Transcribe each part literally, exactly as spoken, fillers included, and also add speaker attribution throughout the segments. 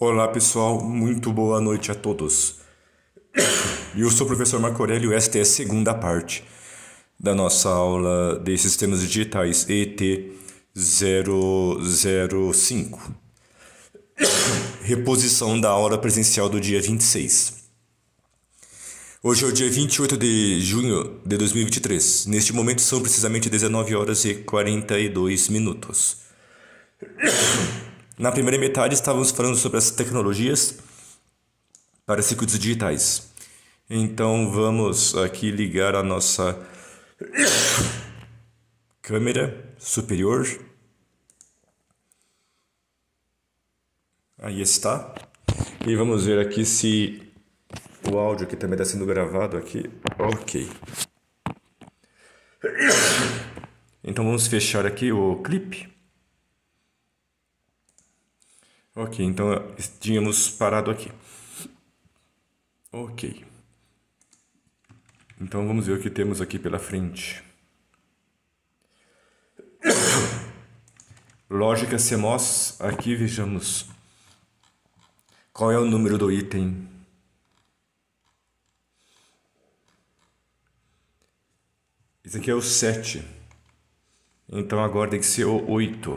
Speaker 1: Olá pessoal, muito boa noite a todos. Eu sou o professor Marco Aurélio e esta é a segunda parte da nossa aula de Sistemas Digitais E T zero zero cinco. Reposição da aula presencial do dia vinte e seis. Hoje é o dia vinte e oito de junho de dois mil e vinte e três. Neste momento são precisamente dezenove horas e quarenta e dois minutos. Na primeira metade estávamos falando sobre as tecnologias para circuitos digitais. Então vamos aqui ligar a nossa câmera superior. Aí está. E vamos ver aqui se o áudio que também está sendo gravado aqui. Ok. Então vamos fechar aqui o clipe. Ok, então tínhamos parado aqui. Ok. Então vamos ver o que temos aqui pela frente. Lógica C M O S, aqui vejamos qual é o número do item. Esse aqui é o sete. Então agora tem que ser o oito.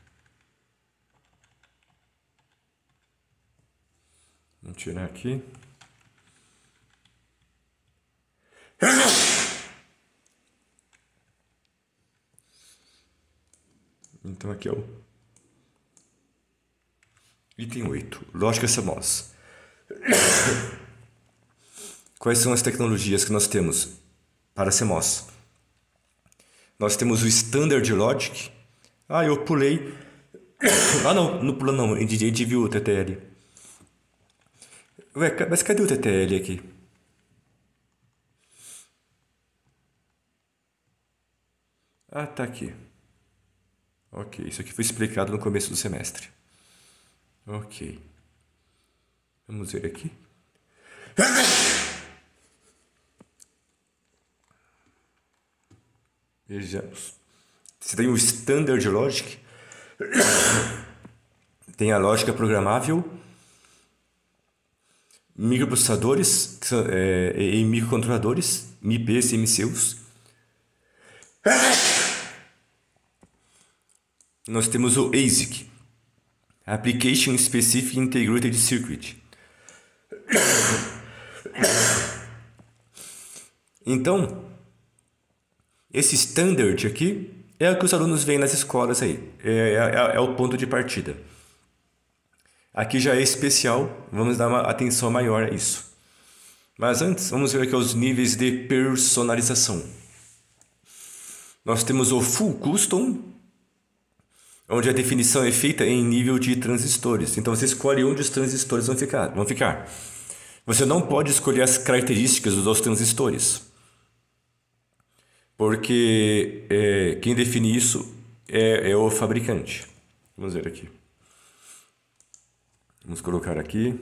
Speaker 1: Vamos tirar aqui. Então aqui é o item oito, lógica C M O S. Quais são as tecnologias que nós temos para C M O S? Nós temos o Standard Logic. Ah, eu pulei. Ah, não, não pulou não, a gente viu o T T L. Ué, mas cadê o T T L aqui? Ah, tá aqui. Ok, isso aqui foi explicado no começo do semestre. Ok. Vamos ver aqui. Vejamos. Você tem o Standard Logic. Tem a lógica programável. Microprocessadores que são, é, e microcontroladores. M I Ps e M C Us. Nós temos o A S I C. Application Specific Integrated Circuit. Então, esse standard aqui é o que os alunos veem nas escolas aí. É, é, é o ponto de partida. Aqui já é especial, vamos dar uma atenção maior a isso. Mas antes, vamos ver aqui os níveis de personalização. Nós temos o Full Custom, onde a definição é feita em nível de transistores. Então você escolhe onde os transistores vão ficar. Vão ficar. Você não pode escolher as características dos transistores, porque é, quem define isso é, é o fabricante. Vamos ver aqui. Vamos colocar aqui.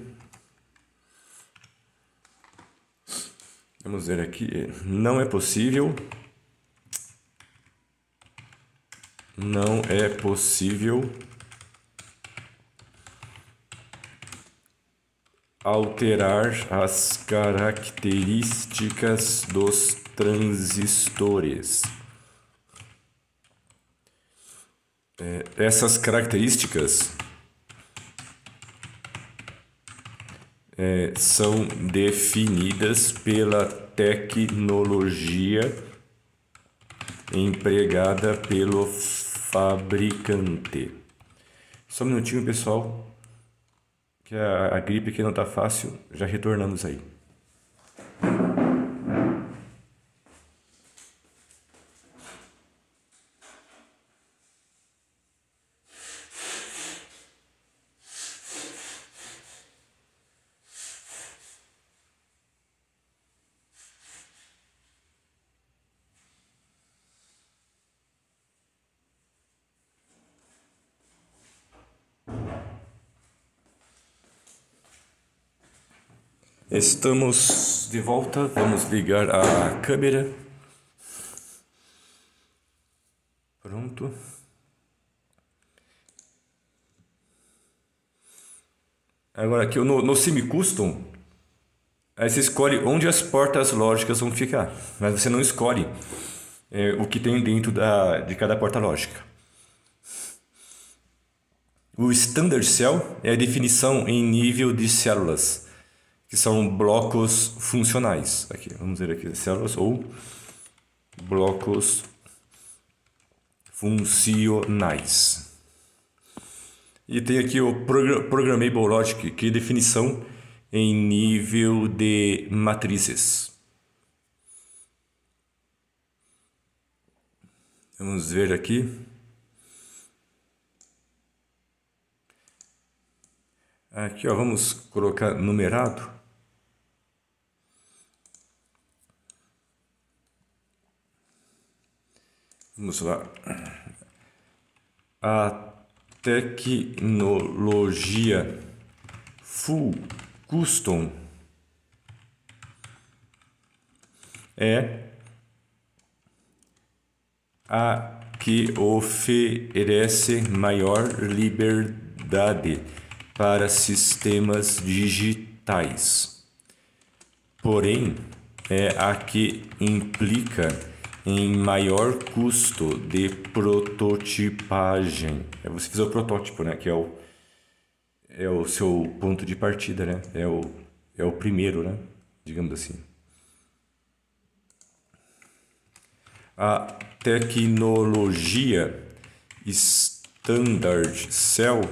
Speaker 1: Vamos ver aqui. Não é possível. Não é possível alterar as características dos transistores. É, essas características é, são definidas pela tecnologia empregada pelo fabricante. Só um minutinho, pessoal, que a, a gripe aqui não tá fácil. Já retornamos aí. Estamos de volta, vamos ligar a câmera. Pronto. Agora aqui no, no semi-custom, aí você escolhe onde as portas lógicas vão ficar, mas você não escolhe é, o que tem dentro da, de cada porta lógica. O Standard Cell é a definição em nível de células, que são blocos funcionais. Aqui, vamos ver aqui, células ou blocos funcionais. E tem aqui o Programmable Logic, que é definição em nível de matrizes. Vamos ver aqui. Aqui, ó, vamos colocar numerado. Vamos lá. A tecnologia Full Custom é a que oferece maior liberdade para sistemas digitais. Porém, é a que implica em maior custo de prototipagem. É você fazer o protótipo, né? Que é o, é o seu ponto de partida, né? É o, é o primeiro, né? Digamos assim. A tecnologia Standard Cell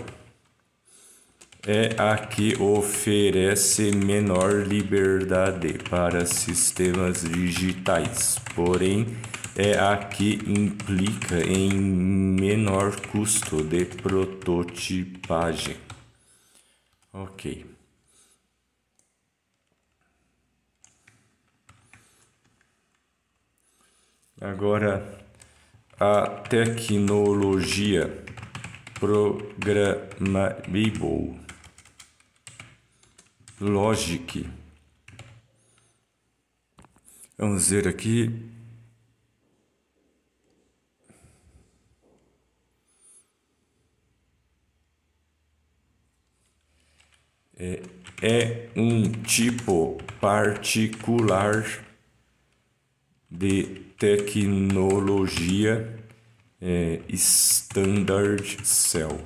Speaker 1: é a que oferece menor liberdade para sistemas digitais, porém é a que implica em menor custo de prototipagem. Ok. Agora, a tecnologia Programmable Logic. Vamos ver aqui. É, é um tipo particular de tecnologia é, Standard Cell.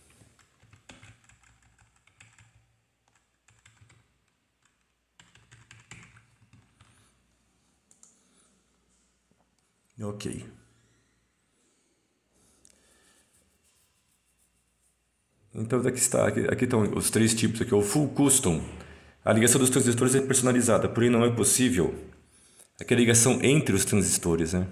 Speaker 1: Ok. Então aqui está, aqui, aqui estão os três tipos aqui, o Full Custom. A ligação dos transistores é personalizada, porém não é possível aqui a ligação entre os transistores, né?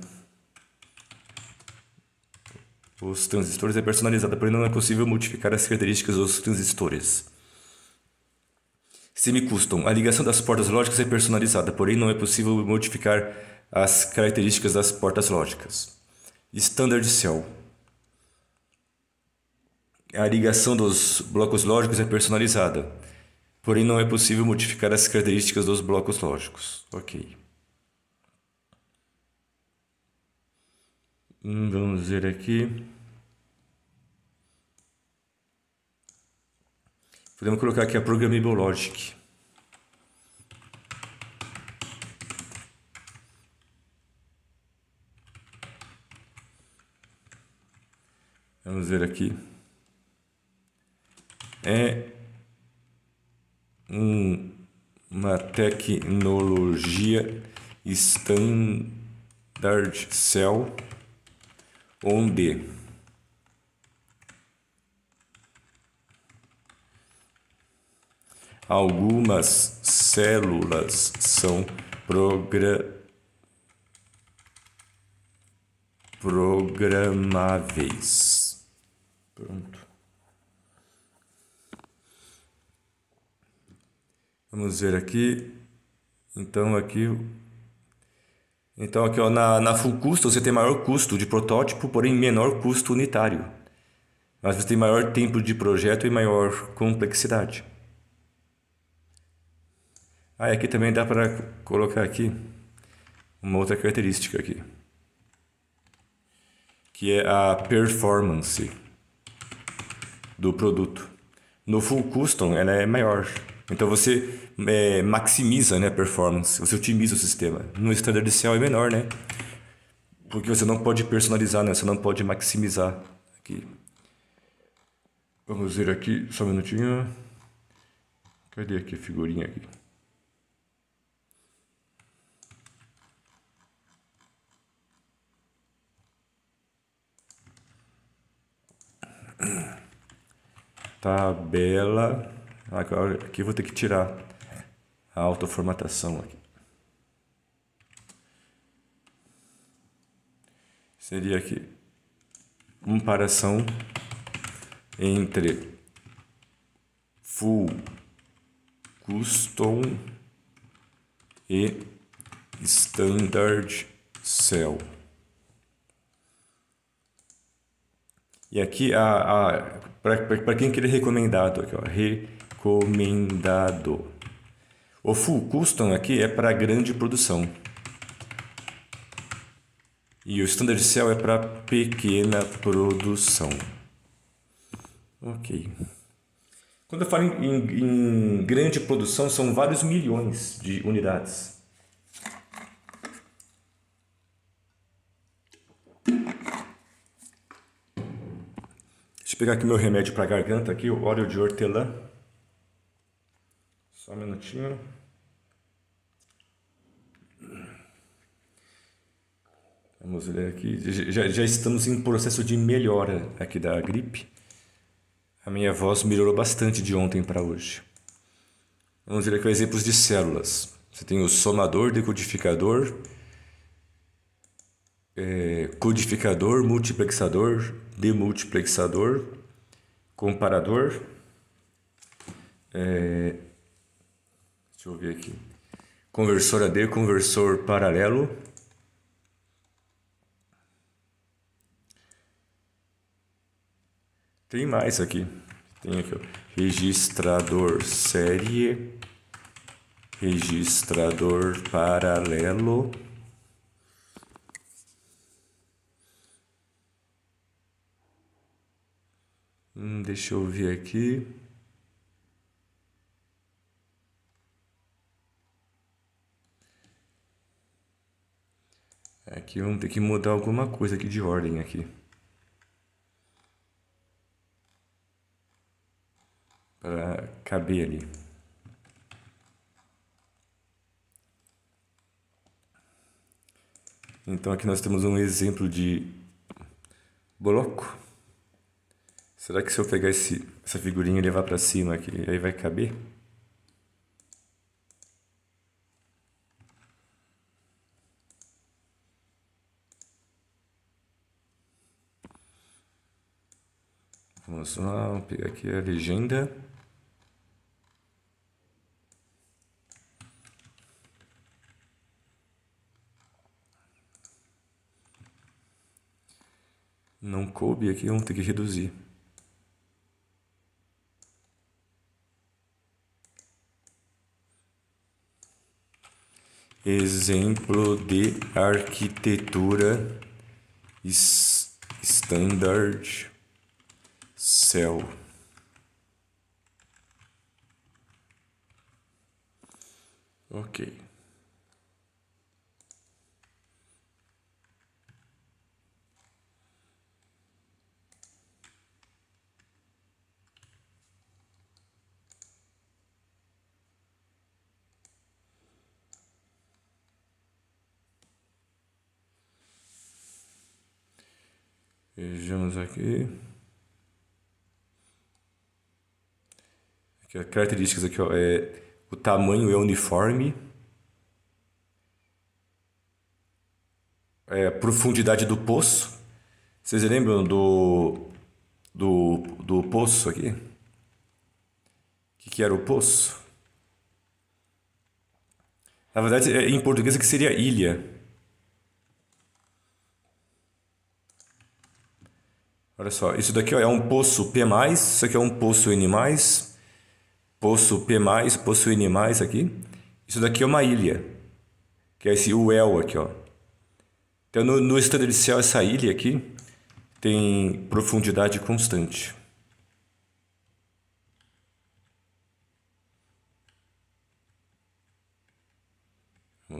Speaker 1: Os transistores é personalizada, porém não é possível modificar as características dos transistores. Semi-custom. A ligação das portas lógicas é personalizada, porém não é possível modificar as características das portas lógicas. Standard Cell. A ligação dos blocos lógicos é personalizada, porém não é possível modificar as características dos blocos lógicos. Ok. Hum, vamos ver aqui. Podemos colocar aqui a Programmable Logic. Vamos ver aqui. É um, uma tecnologia Standard Cell onde algumas células são progra programáveis. Pronto. Vamos ver aqui. Então aqui, então aqui ó, na, na full custom você tem maior custo de protótipo, porém menor custo unitário. Mas você tem maior tempo de projeto e maior complexidade. Ah, e aqui também dá para colocar aqui uma outra característica aqui, que é a performance do produto. No Full Custom ela é maior. Então você é, maximiza, né, a performance, você otimiza o sistema. No Standard Cell é menor, né? Porque você não pode personalizar, né? Você não pode maximizar. Aqui. Vamos ver aqui, só um minutinho. Cadê aqui a figurinha aqui? Tabela. Agora aqui eu vou ter que tirar a autoformatação aqui. Seria aqui comparação entre Full Custom e Standard Cell. E aqui a, a para quem que ele é recomendado aqui, ó, recomendado. O Full Custom aqui é para grande produção. E o Standard Cell é para pequena produção. Ok. Quando eu falo em, em, em grande produção, são vários milhões de unidades. Deixa eu pegar aqui meu remédio para garganta, aqui, o óleo de hortelã. Só um minutinho. Vamos ver aqui. Já, já estamos em processo de melhora aqui da gripe. A minha voz melhorou bastante de ontem para hoje. Vamos ver aqui exemplos de células. Você tem o somador, decodificador, é, codificador, multiplexador, demultiplexador, comparador. É, deixa eu ver aqui. Conversor A D, conversor paralelo. Tem mais aqui. Tem aqui, ó, registrador série, registrador paralelo, hum, deixa eu ver aqui. Aqui vamos ter que mudar alguma coisa aqui de ordem aqui. Para caber ali. Então aqui nós temos um exemplo de bloco. Será que se eu pegar esse, essa figurinha e levar para cima aqui, aí vai caber? Vamos lá, vamos pegar aqui a legenda. Não coube aqui, vamos ter que reduzir. Exemplo de arquitetura Standard Cell. Ok. Vejamos aqui. Aqui, ó, características aqui, ó, é, o tamanho é uniforme. É, profundidade do poço. Vocês lembram do, do, do poço aqui? O que, que era o poço? Na verdade, em português aqui seria ilha. Olha só, isso daqui ó, é um poço P+, isso aqui é um poço N+, poço P+, poço N+, aqui. Isso daqui é uma ilha, que é esse U L aqui, ó. Então, no, no Standard Cell, essa ilha aqui tem profundidade constante.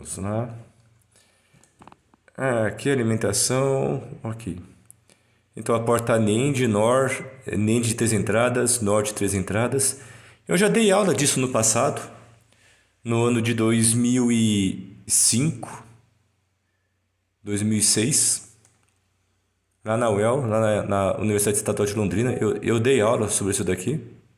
Speaker 1: Vamos lá. Ah, aqui alimentação, ok. Então a porta NAND, NOR, NAND de três entradas, NOR de três entradas. Eu já dei aula disso no passado, no ano de dois mil e cinco, dois mil e seis, lá na U E L, lá na, na Universidade Estadual de Londrina, eu, eu dei aula sobre isso daqui.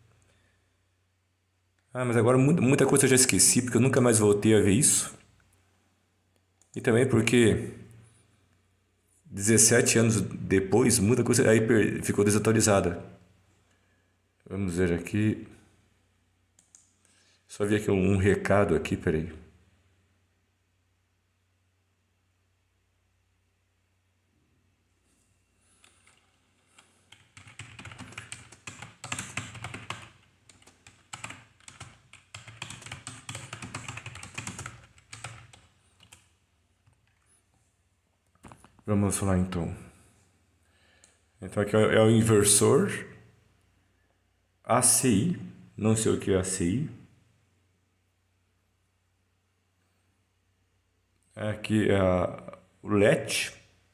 Speaker 1: Ah, mas agora muita coisa eu já esqueci, porque eu nunca mais voltei a ver isso. E também porque dezessete anos depois, muita coisa aí ficou desatualizada. Vamos ver aqui. Só vi aqui um, um recado aqui, peraí. Vamos lá então. Então aqui é o inversor A C I, não sei o que é A C I. Aqui é a, o latch.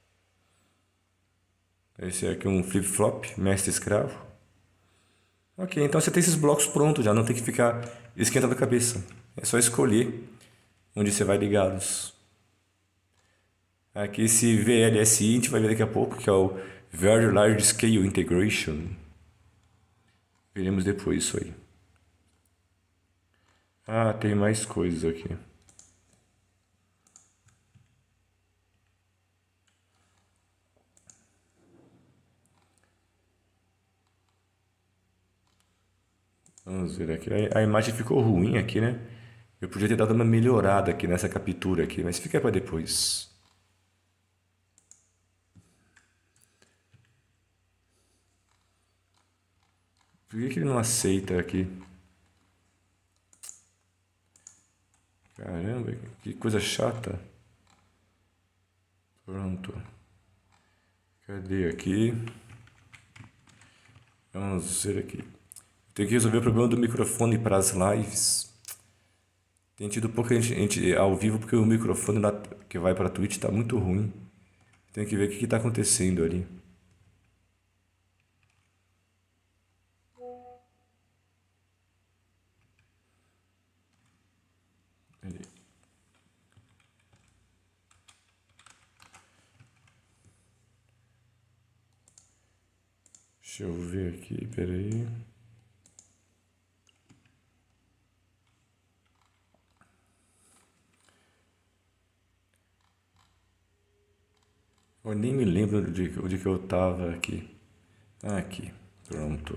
Speaker 1: Esse aqui é um flip-flop, mestre escravo. Ok, então você tem esses blocos prontos já, não tem que ficar esquentando a cabeça. É só escolher onde você vai ligá-los. Aqui esse V L S I a gente vai ver daqui a pouco, que é o Very Large Scale Integration. Veremos depois isso aí. Ah, tem mais coisas aqui. Vamos ver aqui. A imagem ficou ruim aqui, né? Eu podia ter dado uma melhorada aqui nessa captura aqui, mas fica para depois. Por que que ele não aceita aqui? Caramba, que coisa chata. Pronto. Cadê aqui? Vamos ver aqui. Tem que resolver o problema do microfone para as lives. Tem tido pouca gente, gente ao vivo porque o microfone lá que vai para a Twitch está muito ruim. Tem que ver o que está acontecendo ali. ali. Deixa eu ver aqui, peraí. Eu nem me lembro de onde que eu estava aqui. Ah, aqui, pronto.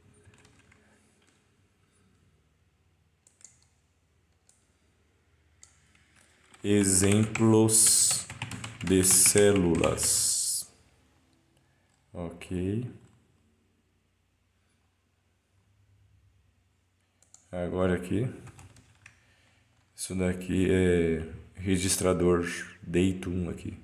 Speaker 1: Exemplos de células. Ok. Agora aqui. Isso daqui é registrador Datum aqui.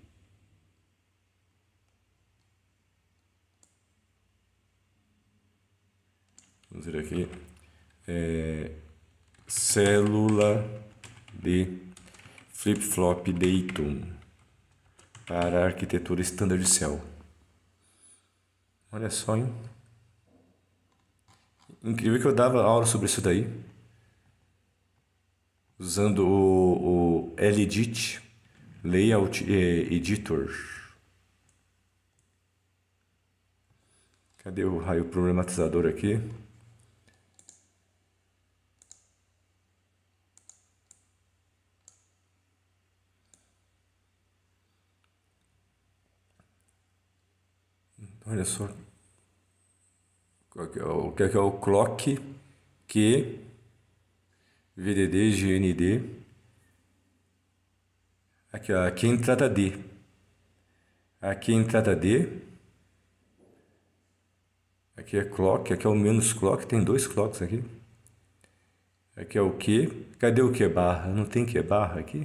Speaker 1: Vamos ver aqui. É, célula de flip-flop Datum para a arquitetura Standard Cell. Olha só, hein? Incrível que eu dava aula sobre isso daí. Usando o, o L-Edit Layout Editor. Cadê o raio problematizador aqui? Olha só. O que é, que é o clock Q, V D D, G N D. Aqui, ó, aqui entrada D. Aqui entrada D. Aqui é clock, aqui é o menos clock, tem dois clocks aqui. Aqui é o Q. Cadê o Q barra? Não tem Q barra aqui?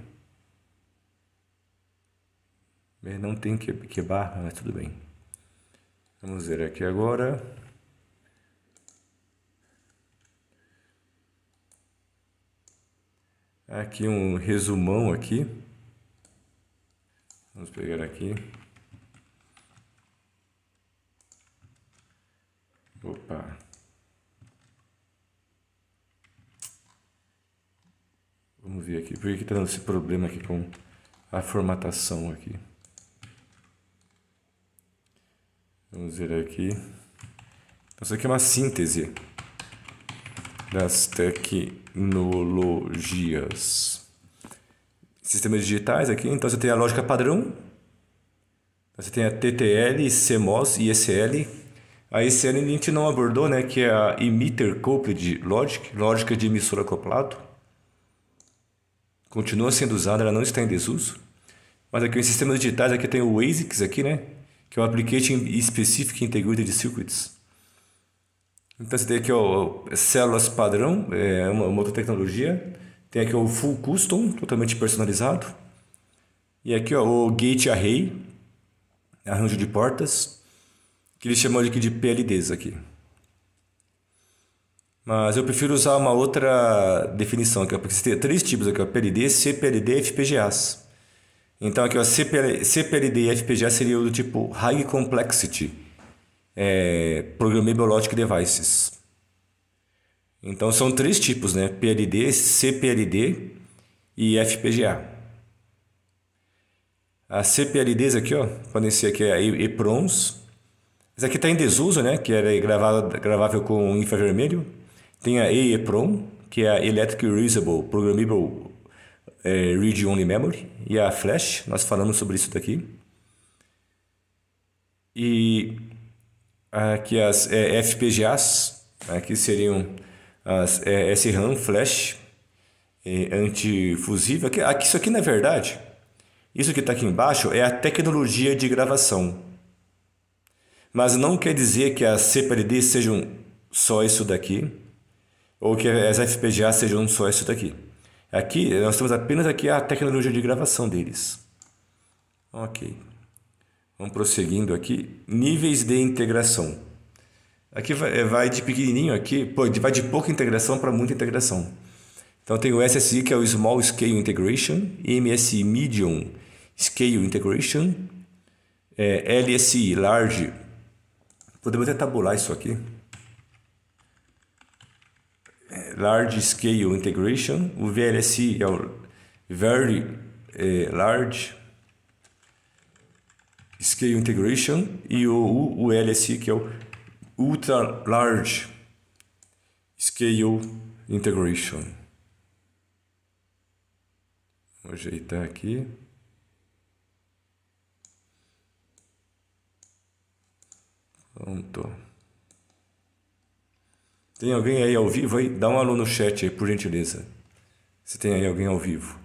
Speaker 1: Não tem Q, Q barra, mas tudo bem. Vamos ver aqui agora. Aqui um resumão aqui. Vamos pegar aqui. Opa. Vamos ver aqui. Por que está dando esse problema aqui com a formatação aqui? Vamos ver aqui. Então, isso aqui é uma síntese das tecnologias. Sistemas digitais aqui. Então, você tem a lógica padrão. Você tem a T T L, C M O S e E C L. A E C L a gente não abordou, né? Que é a Emitter Coupled Logic, lógica de emissor acoplado. Continua sendo usada, ela não está em desuso. Mas aqui em sistemas digitais aqui tem o ASICs aqui, né? Que é o Application Specific Integrated Circuits. Então você tem aqui ó, células padrão, é uma, uma outra tecnologia. Tem aqui o Full Custom, totalmente personalizado. E aqui ó, o Gate Array, arranjo de portas, que eles chamam aqui de P L Ds aqui. Mas eu prefiro usar uma outra definição aqui, ó, porque você tem três tipos aqui, ó, P L D, C P L D e F P G As. Então aqui ó, C P L D e F P G A seria do tipo High Complexity é, Programmable Logic Devices. Então são três tipos, né? P L D, C P L D e F P G A. As C P L Ds aqui ó, podem ser aqui a EPROMs. Essa aqui está em desuso, né? Que era gravável, gravável com infravermelho. Tem a EEPROM, que é a Electric Reusable Programmable É, Read Only Memory, e a Flash, nós falamos sobre isso daqui. E aqui as é, F P G As, aqui seriam as é, S RAM, Flash, é, antifusível. Aqui, aqui, isso aqui na verdade, isso que está aqui embaixo é a tecnologia de gravação. Mas não quer dizer que as C P L D sejam só isso daqui, ou que as F P G A sejam só isso daqui. Aqui, nós temos apenas aqui a tecnologia de gravação deles. Ok. Vamos prosseguindo aqui. Níveis de integração. Aqui vai, vai de pequenininho aqui, pô, vai de pouca integração para muita integração. Então tem o S S I, que é o Small Scale Integration, M S I, Medium Scale Integration, é, L S I, Large. Podemos até tabular isso aqui. Large Scale Integration, o V L S I é o Very eh, Large Scale Integration e o, o L S I que é o Ultra Large Scale Integration. Vou ajeitar aqui. Pronto. Tem alguém aí ao vivo aí? Dá um alô no chat aí, por gentileza. Se tem aí alguém ao vivo.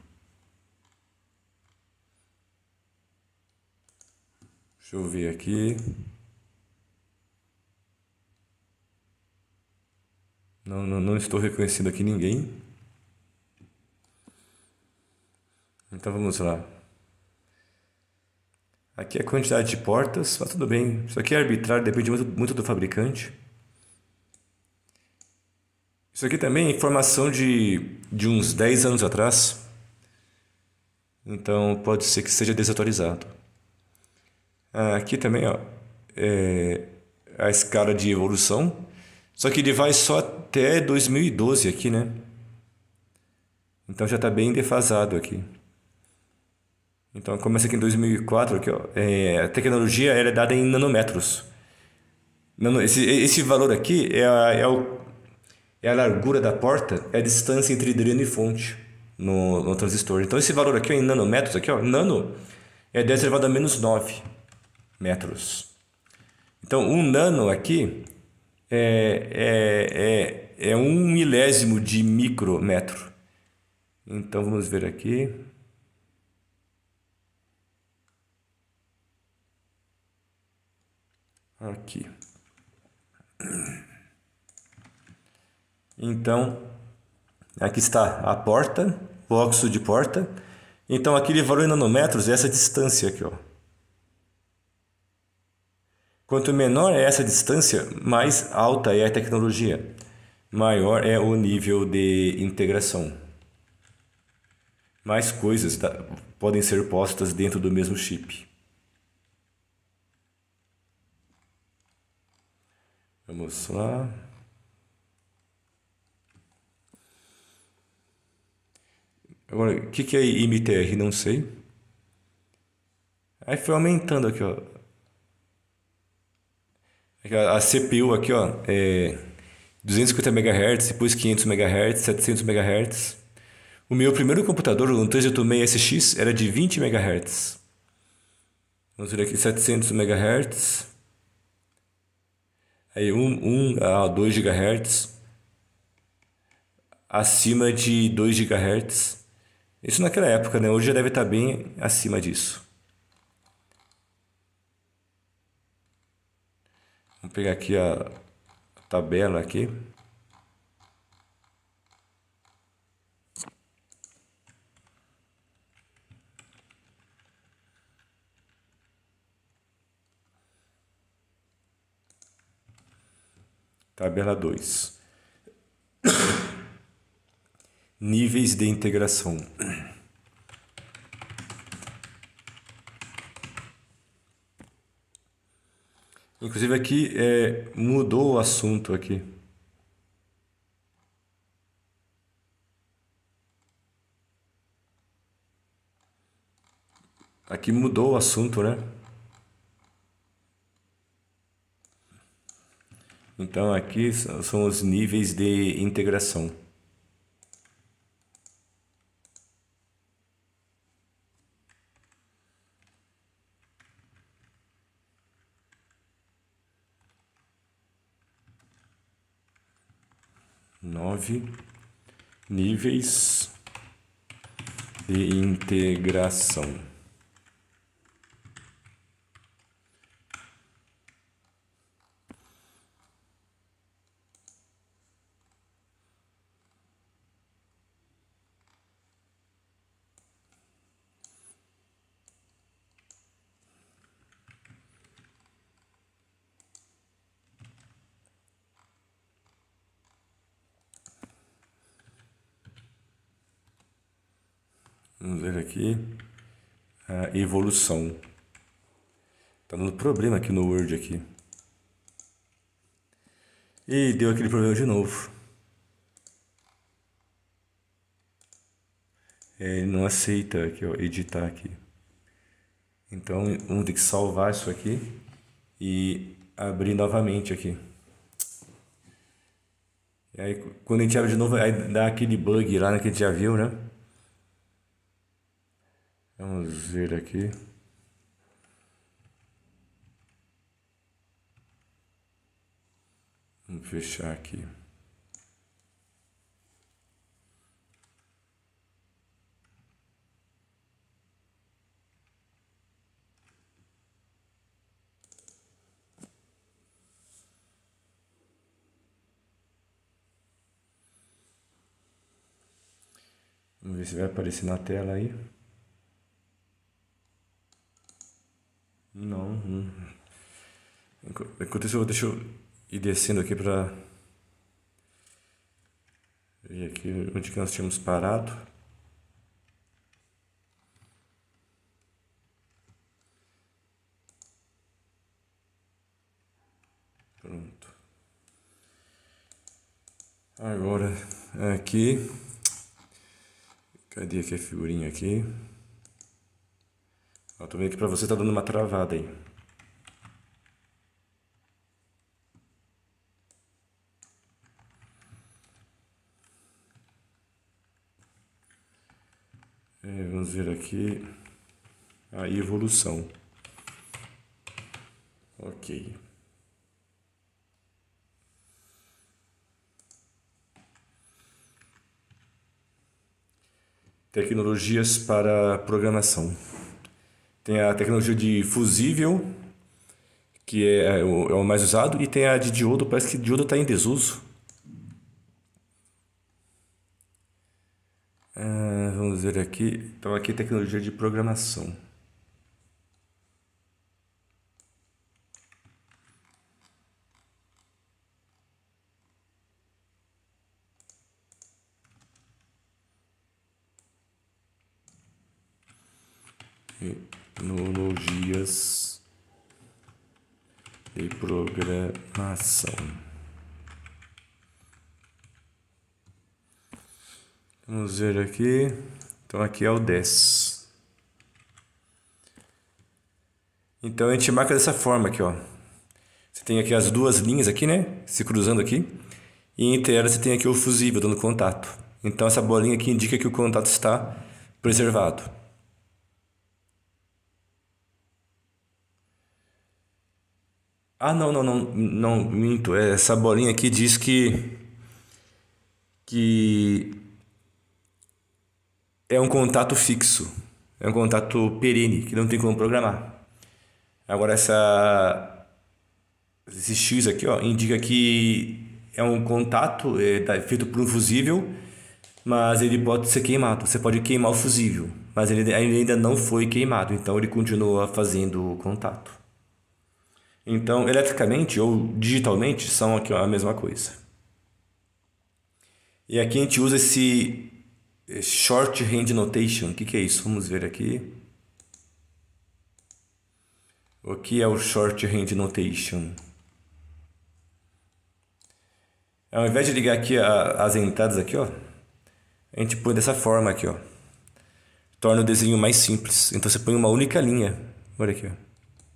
Speaker 1: Deixa eu ver aqui. Não, não, não estou reconhecendo aqui ninguém. Então vamos lá. Aqui é a quantidade de portas, mas tudo bem. Isso aqui é arbitrário, depende muito, muito do fabricante. Isso aqui também é informação de, de uns dez anos atrás. Então pode ser que seja desatualizado. Aqui também ó, é a escala de evolução. Só que ele vai só até dois mil e doze aqui, né? Então já está bem defasado aqui. Então começa aqui em dois mil e quatro. Aqui, ó, é, a tecnologia era dada em nanômetros. Nano, esse, esse valor aqui é a, é o é a largura da porta, é a distância entre dreno e fonte no, no transistor. Então esse valor aqui ó, em nanômetros, aqui, ó, nano é dez elevado a menos nove metros. Então um nano aqui é, é, é, é um milésimo de micrômetro. Então vamos ver aqui. Aqui. Então, aqui está a porta, o óxido de porta. Então, aquele valor em nanômetros é essa distância aqui, ó. Quanto menor é essa distância, mais alta é a tecnologia, maior é o nível de integração. mais coisas tá, podem ser postas dentro do mesmo chip. Vamos lá. Agora, o que, que é I M T R? Não sei. Aí foi aumentando aqui, ó. A C P U aqui, ó, é duzentos e cinquenta megahertz, depois quinhentos megahertz, setecentos megahertz. O meu primeiro computador, um trezentos e oitenta e seis S X, era de vinte megahertz. Vamos ver aqui, setecentos megahertz. Aí um, um a dois gigahertz. Acima de dois gigahertz. Isso naquela época, né? Hoje já deve estar bem acima disso. Vamos pegar aqui a tabela aqui. Tabela dois. Níveis de integração. Inclusive aqui é, mudou o assunto aqui. Aqui mudou o assunto, né? Então aqui são os níveis de integração. Nove níveis de integração. Vamos ver aqui a evolução. Tá dando problema aqui no Word aqui. E deu aquele problema de novo. É, ele não aceita aqui, ó, editar aqui. Então vamos ter que salvar isso aqui e abrir novamente aqui. E aí quando a gente abre de novo, aí dá aquele bug lá, né, que a gente já viu, né? Vamos ver aqui. Vamos fechar aqui. Vamos ver se vai aparecer na tela aí. Não, não. Enquanto isso, deixa eu ir descendo aqui para ver aqui onde que nós tínhamos parado. Pronto. Agora, aqui. Cadê aqui a figurinha aqui? Ó, tô vendo que pra você tá dando uma travada aí. É, vamos ver aqui a evolução. Ok. Tecnologias para programação. Tem a tecnologia de fusível, que é, é o, é o mais usado, e tem a de diodo, parece que diodo está em desuso. Ah, vamos ver aqui. Então aqui é tecnologia de programação. Tecnologias de programação. Vamos ver aqui. Então aqui é o dez. Então a gente marca dessa forma aqui, ó. Você tem aqui as duas linhas aqui, né? Se cruzando aqui. E entre elas você tem aqui o fusível dando contato. Então essa bolinha aqui indica que o contato está preservado. Ah, não, não, não, não, minto. Essa bolinha aqui diz que que é um contato fixo. É um contato perene, que não tem como programar. Agora essa esse X aqui, ó, indica que é um contato é, tá feito por um fusível, mas ele pode ser queimado. Você pode queimar o fusível, mas ele ainda não foi queimado, então ele continua fazendo contato. Então, eletricamente ou digitalmente são aqui ó, a mesma coisa. E aqui a gente usa esse shorthand notation. O que, que é isso? Vamos ver aqui. O que é o shorthand notation? Ao invés de ligar aqui a, as entradas aqui, ó, a gente põe dessa forma aqui, ó. Torna o desenho mais simples. Então você põe uma única linha. Olha aqui, ó.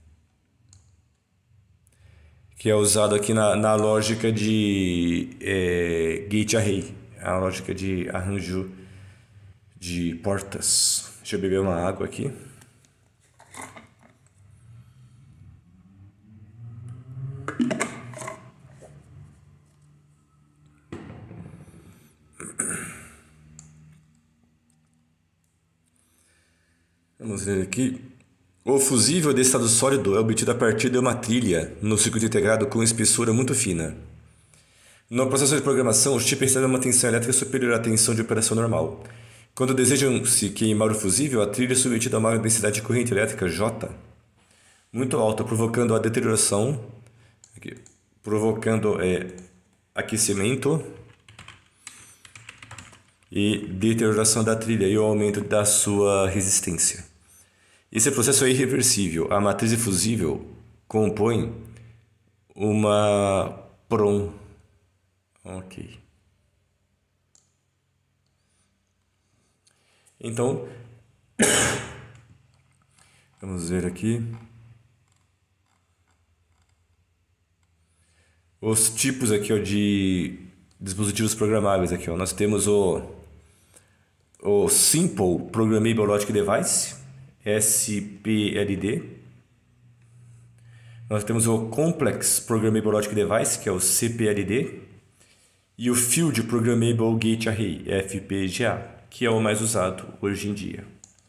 Speaker 1: Que é usado aqui na, na lógica de é, gate array, a lógica de arranjo de portas. Deixa eu beber uma água aqui. Vamos ver aqui. O fusível de estado sólido é obtido a partir de uma trilha no circuito integrado com espessura muito fina. No processo de programação, o chip recebe uma tensão elétrica superior à tensão de operação normal. Quando desejam-se queimar o fusível, a trilha é submetida a uma densidade de corrente elétrica J muito alta, provocando a deterioração, aqui, provocando é, aquecimento e deterioração da trilha e o aumento da sua resistência. Esse processo é irreversível. A matriz fusível compõe uma PROM. Ok. Então, vamos ver aqui. Os tipos aqui ó, de dispositivos programáveis aqui, ó. Nós temos o, o Simple Programmable Logic Device, S P L D. Nós temos o Complex Programmable Logic Device, que é o C P L D, e o Field Programmable Gate Array, F P G A, que é o mais usado hoje em dia.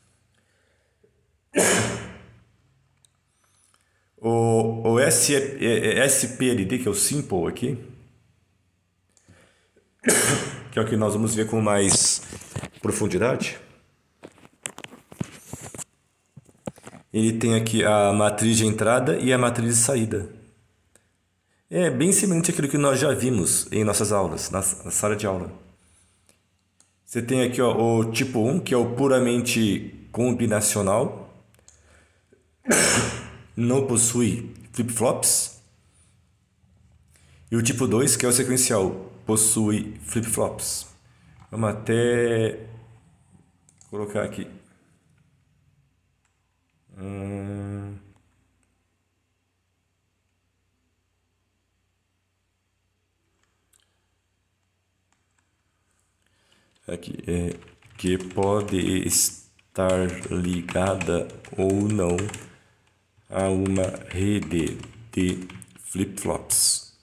Speaker 1: O, o S P L D, que é o Simple aqui, que é o que nós vamos ver com mais profundidade. Ele tem aqui a matriz de entrada e a matriz de saída. É bem semelhante àquilo que nós já vimos em nossas aulas, na, na sala de aula. Você tem aqui ó, o tipo um, que é o puramente combinacional. Não possui flip-flops. E o tipo dois, que é o sequencial, possui flip-flops. Vamos até colocar aqui. Hum... Aqui é que pode estar ligada ou não a uma rede de flip-flops.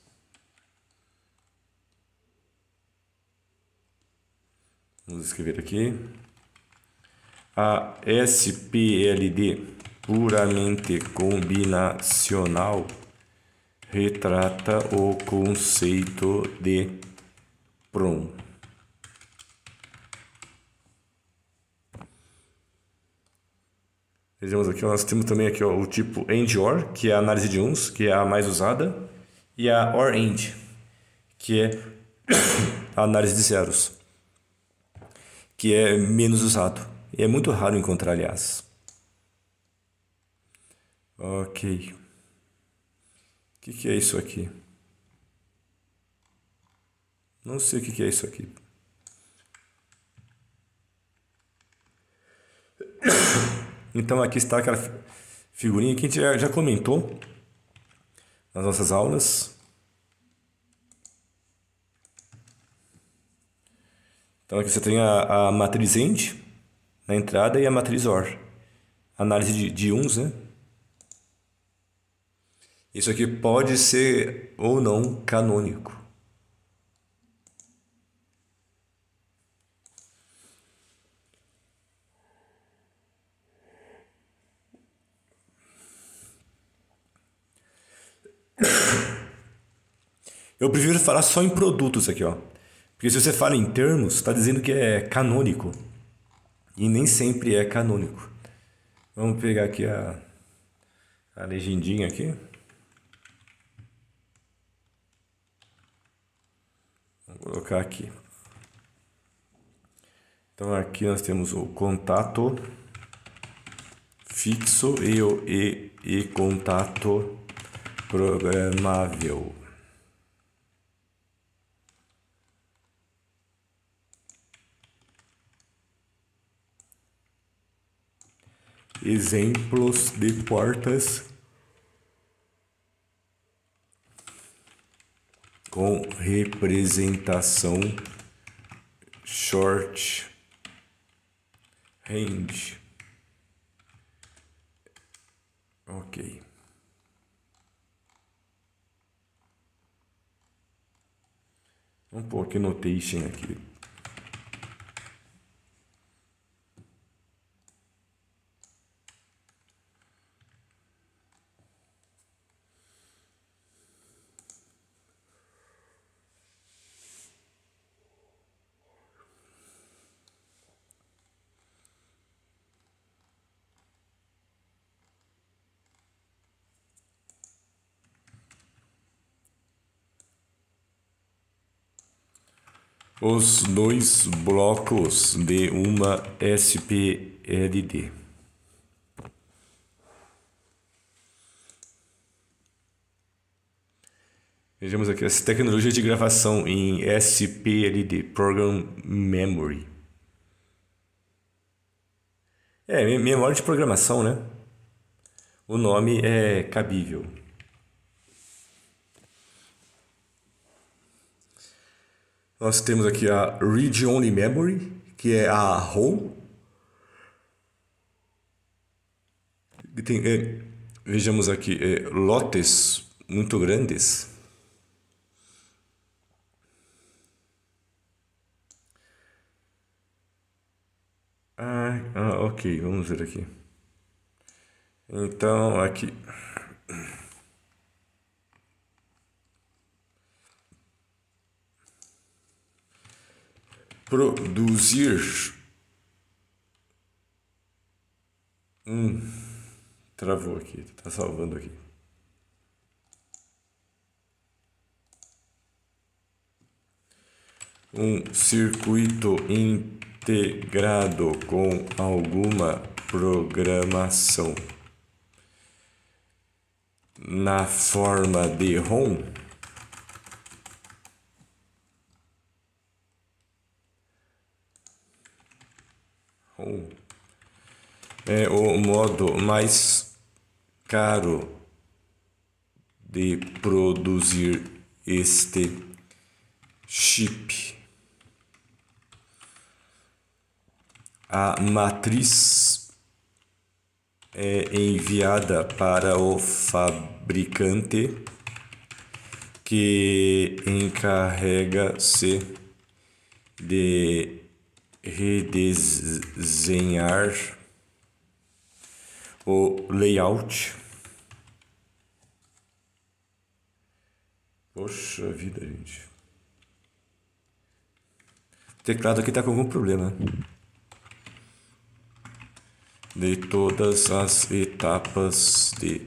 Speaker 1: Vamos escrever aqui. A S P L D puramente combinacional retrata o conceito de PROM. Vejamos aqui, nós temos também aqui ó, o tipo AND-OR, que é a análise de uns, que é a mais usada, e a OR-AND, que é a análise de zeros, que é menos usado. E é muito raro encontrar, aliás. Ok. O que, que é isso aqui? Não sei o que, que é isso aqui. Então aqui está aquela figurinha que a gente já, já comentou nas nossas aulas. Então aqui você tem a, a matriz end na entrada e a matriz or. Análise de, de uns, né? Isso aqui pode ser ou não canônico. Eu prefiro falar só em produtos aqui, ó. Porque se você fala em termos, está dizendo que é canônico. E nem sempre é canônico. Vamos pegar aqui a, a legendinha aqui. Vou colocar aqui. Então aqui nós temos o contato fixo e o e, e contato programável. Exemplos de portas com representação short range. Ok. Vamos pôr aqui notation aqui. Os dois blocos de uma S P L D. Vejamos aqui essa tecnologia de gravação em S P L D, Program Memory. É, memória de programação, né? O nome é cabível. Nós temos aqui a Read Only Memory, que é a ROM. Tem, é, vejamos aqui, é, lotes muito grandes. Ah, ah, ok, vamos ver aqui. Então, aqui. Produzir. Hum, travou aqui, tá salvando aqui. Um circuito integrado com alguma programação na forma de ROM. ROM é o modo mais caro de produzir este chip. A matriz é enviada para o fabricante, que encarrega-se de redesenhar o layout. Poxa vida, gente. O teclado aqui está com algum problema. De todas as etapas de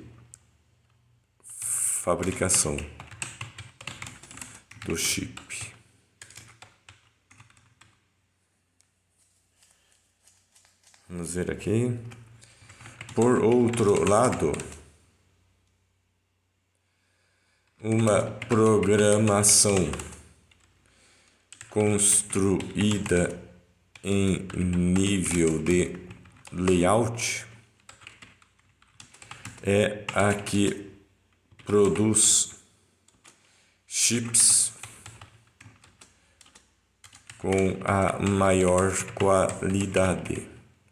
Speaker 1: fabricação do chip. Vamos ver aqui. Por outro lado, uma programação construída em nível de layout é a que produz chips com a maior qualidade.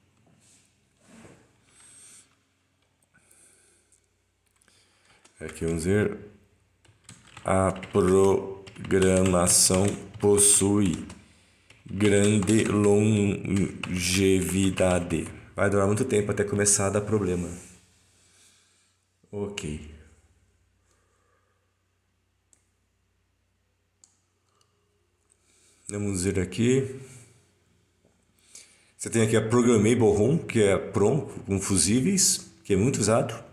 Speaker 1: Aqui vamos ver, a programação possui grande longevidade. Vai durar muito tempo até começar a dar problema. Ok. Vamos ver aqui. Você tem aqui a Programmable ROM, que é PROM, com fusíveis, que é muito usado.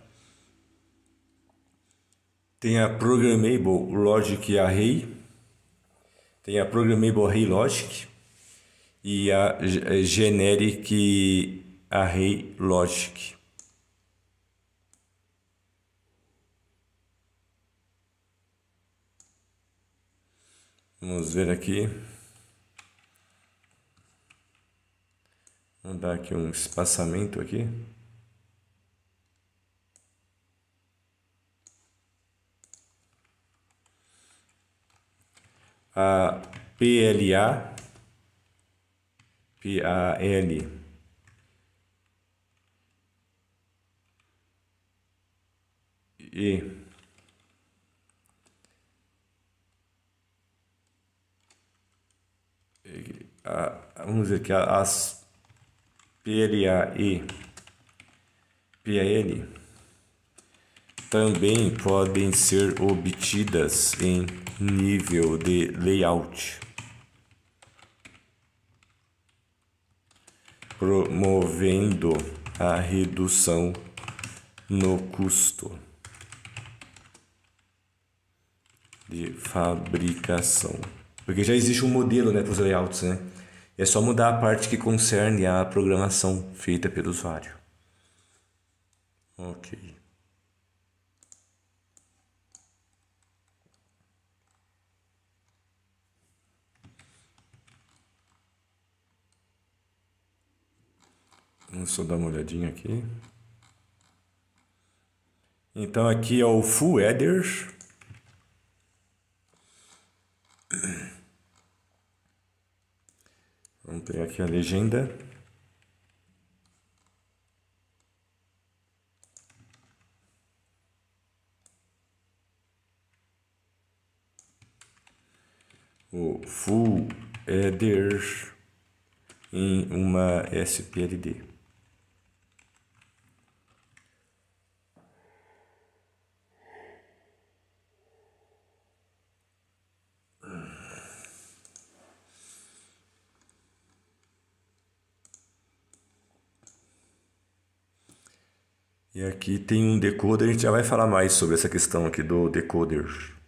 Speaker 1: Tem a Programmable Logic Array. Tem a Programmable Array Logic. E a Generic Array Logic. Vamos ver aqui. Vamos dar aqui um espaçamento aqui. A P L A, P A L E a, vamos ver que as P L A e P A L também podem ser obtidas em nível de layout, promovendo a redução no custo de fabricação. Porque já existe um modelo, né, para os layouts, né? É só mudar a parte que concerne a programação feita pelo usuário. Ok. Vamos só dar uma olhadinha aqui. Então aqui é o full header. Vamos pegar aqui a legenda. O full header em uma S P L D. E aqui tem um decoder, a gente já vai falar mais sobre essa questão aqui do decoder.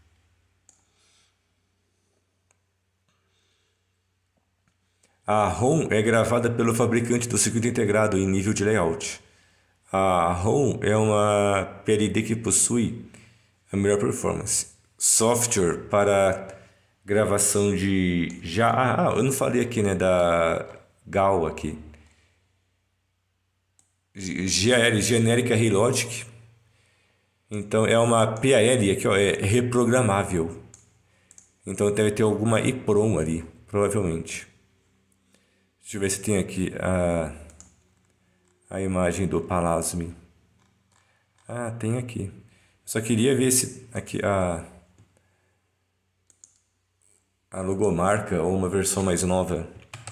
Speaker 1: A ROM é gravada pelo fabricante do circuito integrado em nível de layout. A ROM é uma P L D que possui a melhor performance. Software para gravação de... Já, ah, eu não falei aqui, né, da G A L aqui. G A L, Generic Array Logic. Então é uma P A L aqui, ó, é reprogramável. Então deve ter alguma EEPROM ali, provavelmente. Deixa eu ver se tem aqui a, a imagem do Palasme. Ah, tem aqui. Só queria ver se aqui a, a logomarca ou uma versão mais nova.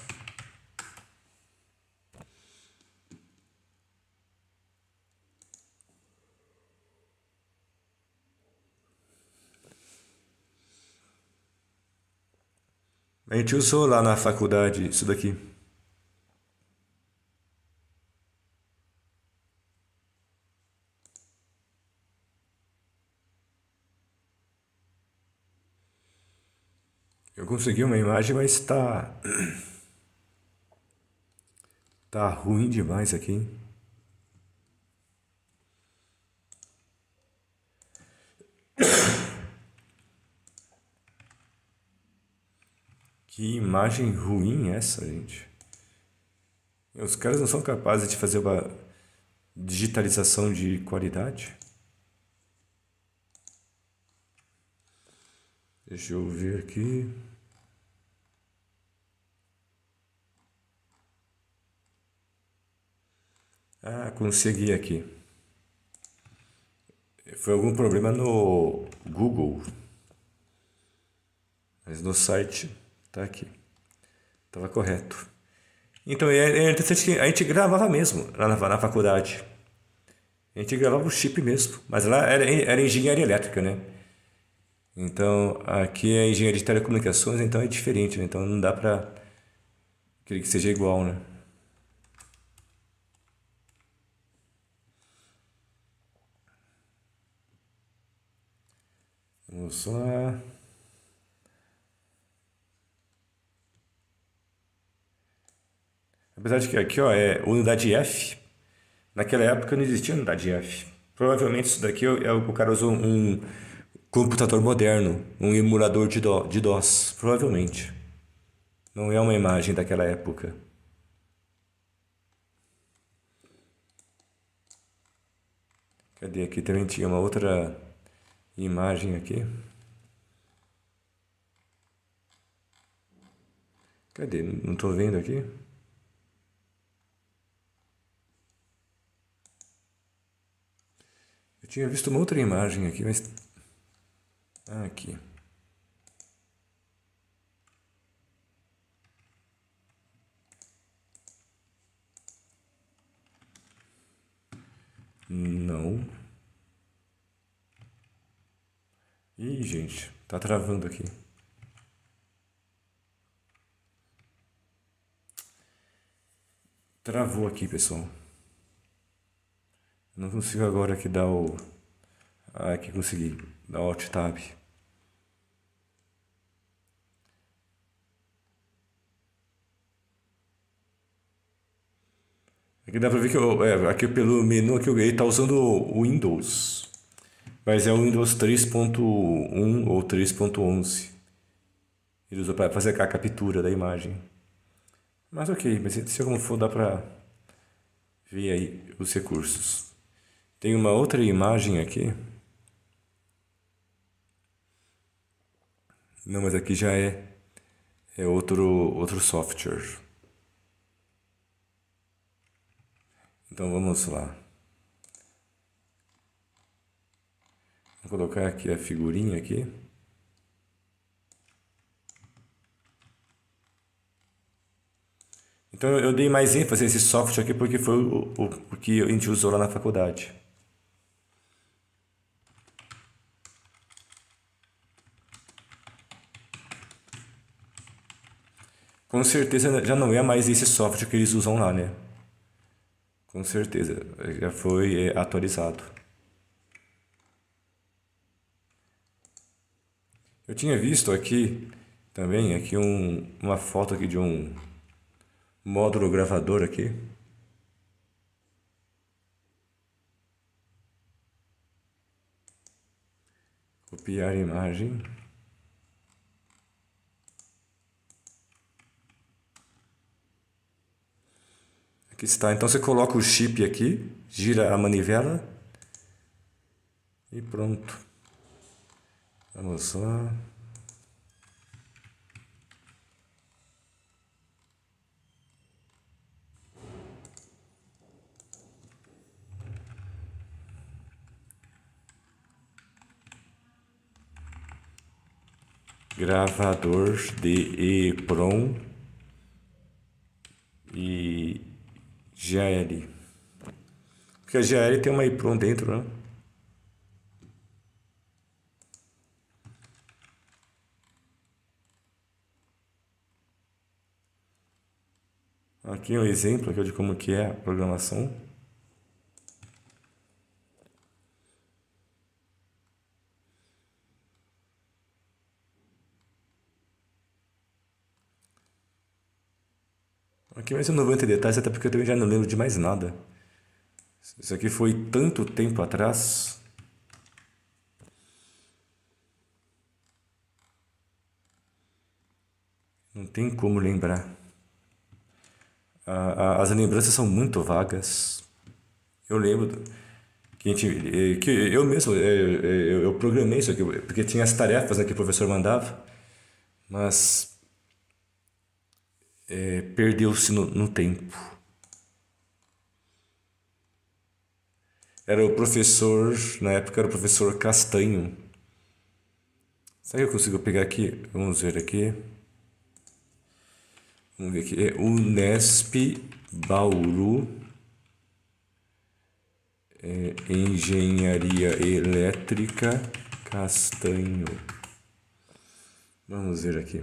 Speaker 1: A gente usou lá na faculdade isso daqui. Eu consegui uma imagem, mas tá... Tá ruim demais aqui. Que imagem ruim essa, gente. Os caras não são capazes de fazer uma digitalização de qualidade. Deixa eu ver aqui. Ah, consegui aqui. Foi algum problema no Google. Mas no site tá aqui. Tava correto. Então é é interessante que a gente gravava mesmo lá na, na faculdade. A gente gravava o chip mesmo. Mas lá era, era engenharia elétrica, né? Então aqui é engenharia de telecomunicações, então é diferente, né? Então não dá pra querer que seja igual, né? Vamos lá. Apesar de que aqui, ó, é unidade F. Naquela época não existia unidade F. Provavelmente isso daqui é o o cara usou um computador moderno, um emulador de dó- de DOS. Provavelmente. Não é uma imagem daquela época. Cadê aqui? Também tinha uma outra imagem aqui. Cadê? Não tô vendo aqui. Eu tinha visto uma outra imagem aqui, mas. Ah, aqui. Não. Ih, gente, tá travando aqui. Travou aqui, pessoal. Não consigo agora aqui dar o. Ah, aqui consegui. Dar o Alt Tab. Aqui dá pra ver que eu, é, aqui pelo menu aqui ele tá usando o Windows. Mas é o Windows três ponto um ou três ponto onze. Ele usou para fazer a captura da imagem. Mas ok, mas se como for dá pra ver aí os recursos. Tem uma outra imagem aqui. Não, mas aqui já é, é outro, outro software. Então vamos lá. Vou colocar aqui a figurinha aqui. Então eu dei mais ênfase a esse software aqui porque foi o, o, o que a gente usou lá na faculdade. Com certeza já não é mais esse software que eles usam lá, né? Com certeza, já foi é, atualizado. Eu tinha visto aqui também aqui um, uma foto aqui de um módulo gravador aqui. Copiar imagem. Aqui está. Então você coloca o chip aqui, gira a manivela e pronto. Vamos lá. Gravador de EEPROM e G A L. Porque a G A L tem uma EEPROM dentro, né? Aqui é um exemplo aqui de como que é a programação. Aqui vai ser noventa detalhes, até porque eu também já não lembro de mais nada. Isso aqui foi tanto tempo atrás. Não tem como lembrar. A- a- as lembranças são muito vagas. Eu lembro que, a gente, eh, que eu mesmo eh, eh, eu, eu programei isso aqui, porque tinha as tarefas, né, que o professor mandava, mas eh, perdeu-se no, no tempo. Era o professor, na época era o professor Castanho. Será que eu consigo pegar aqui? Vamos ver aqui. Vamos ver aqui. É Unesp Bauru, é, Engenharia Elétrica Castanho. Vamos ver aqui.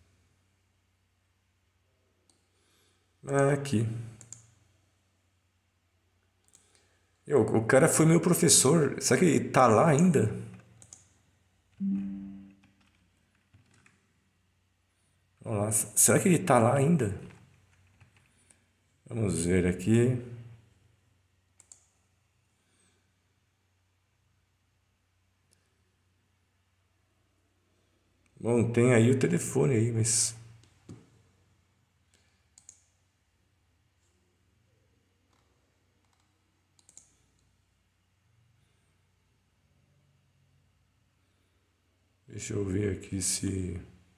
Speaker 1: Ah, aqui. Eu, o cara foi meu professor. Será que ele tá lá ainda? Vamos lá. Será que ele tá lá ainda? Vamos ver aqui. Bom, tem aí o telefone aí, mas... Deixa eu ver aqui se...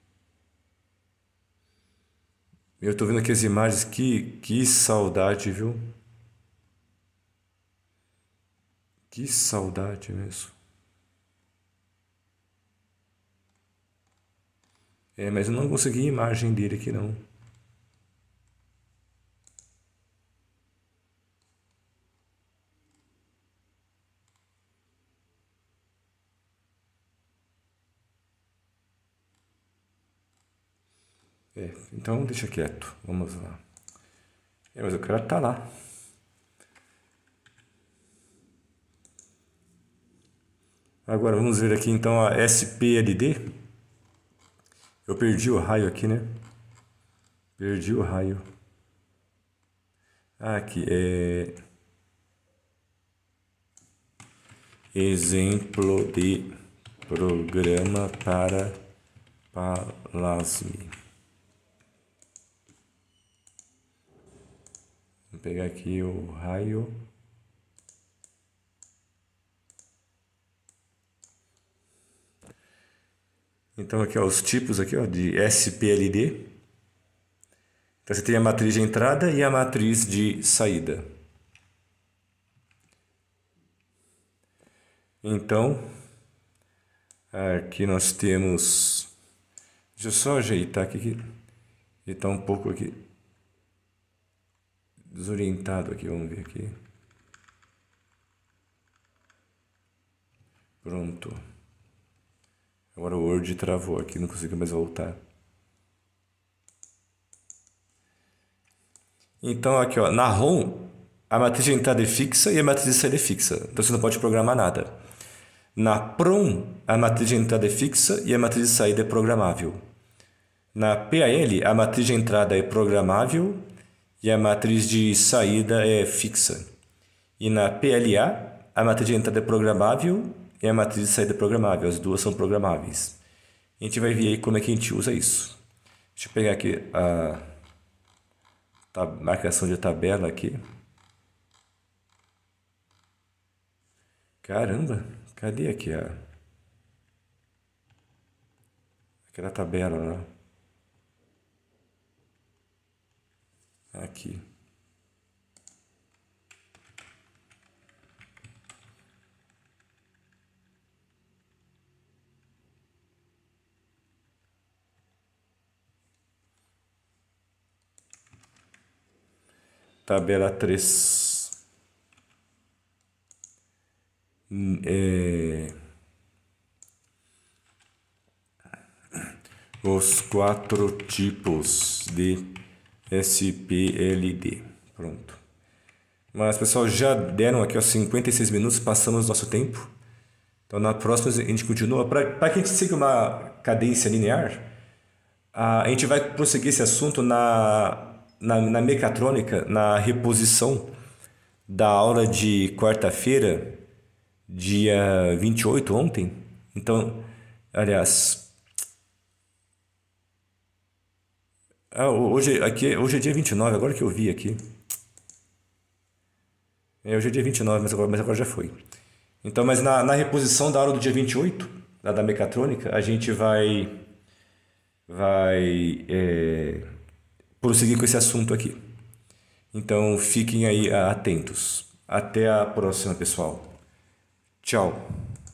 Speaker 1: Eu tô vendo aqui as imagens. Que, que saudade, viu? Que saudade mesmo. É, mas eu não consegui a imagem dele aqui não. É, então deixa quieto. Vamos lá. É, mas o cara tá lá. Agora vamos ver aqui então a S P L D. Eu perdi o raio aqui, né? Perdi o raio. Ah, aqui é exemplo de programa para Palasme. Vou pegar aqui o raio. Então aqui ó, os tipos aqui ó, de S P L D. Então você tem a matriz de entrada e a matriz de saída. Então aqui nós temos. Deixa eu só ajeitar aqui, que ele está um pouco aqui desorientado aqui, vamos ver aqui. Pronto. Agora o Word travou aqui, não consigo mais voltar. Então aqui ó, na ROM, a matriz de entrada é fixa e a matriz de saída é fixa. Então você não pode programar nada. Na PROM, a matriz de entrada é fixa e a matriz de saída é programável. Na P A L, a matriz de entrada é programável e a matriz de saída é fixa. E na P L A, a matriz de entrada é programável e a matriz de saída é programável. As duas são programáveis. A gente vai ver aí como é que a gente usa isso. Deixa eu pegar aqui a, a marcação de tabela aqui. Caramba, cadê aqui a aquela tabela lá? Aqui. Tabela três. É... Os quatro tipos de S P L D. Pronto. Mas, pessoal, já deram aqui os cinquenta e seis minutos, passamos nosso tempo. Então, na próxima a gente continua. Para que a gente siga uma cadência linear, a gente vai prosseguir esse assunto na, na, na mecatrônica, na reposição da aula de quarta-feira, dia vinte e oito, ontem. Então, aliás, Ah, hoje, aqui, hoje é dia vinte e nove, agora que eu vi aqui. É, hoje é dia vinte e nove, mas agora, mas agora já foi. Então, mas na, na reposição da aula do dia vinte e oito, da, da mecatrônica, a gente vai, vai é, prosseguir com esse assunto aqui. Então, fiquem aí atentos. Até a próxima, pessoal. Tchau.